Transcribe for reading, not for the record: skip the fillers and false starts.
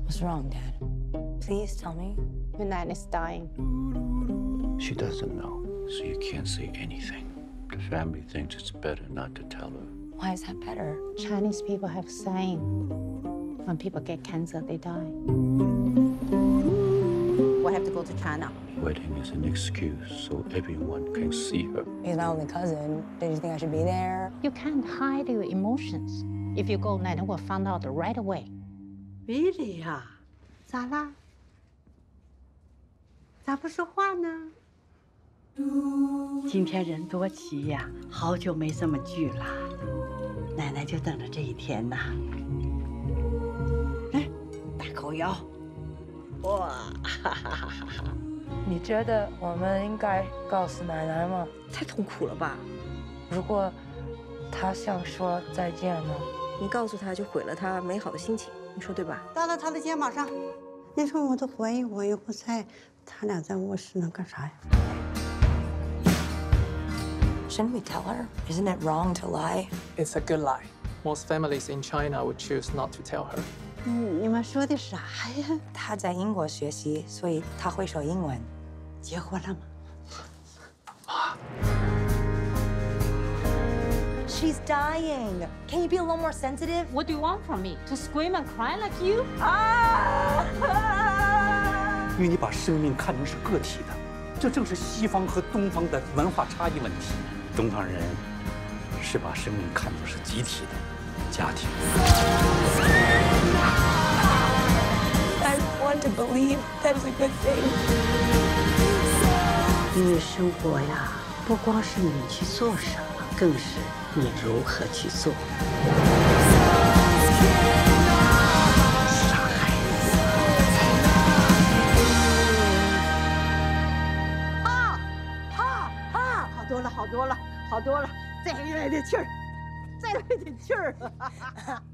What's wrong, Dad? Please tell me. Your Nana's dying. She doesn't know, so you can't say anything. The family thinks it's better not to tell her. Why is that better? Chinese people have saying, when people get cancer, they die. We have to go to China. Wedding is an excuse so everyone can see her. He's my only cousin. Did you think I should be there? You can't hide your emotions. If you go, Nana will find out right away. Billy 呀，咋啦？咋不说话呢？今天人多齐呀，好久没这么聚了，奶奶就等着这一天呐。来，大口咬，哇，哈哈哈哈哈！ 你觉得我们应该告诉奶奶吗？ 太痛苦了吧？ 如果她想说再见呢？ 你告诉她就毁了她美好的心情，你说对吧？ 搭到她的肩膀上。你说我都怀疑我也不在，他俩在卧室能干啥呀？ Shouldn't we tell her? Isn't it wrong to lie? It's a good lie. Most families in China would choose not to tell her. 你们说的啥呀？ 她在英国学习，所以她会说英文。 结婚了吗？ She's dying. Can you be a little more sensitive? What do you want from me? To scream and cry like you? 因为你把生命看成是个体的，这正是西方和东方的文化差异问题。东方人是把生命看作是集体的家庭。 I want to believe that is a good thing. 因为生活呀，不光是你去做什么，更是你如何去做。傻孩子！好多了，好多了，好多了，再来点气儿，再来点气儿。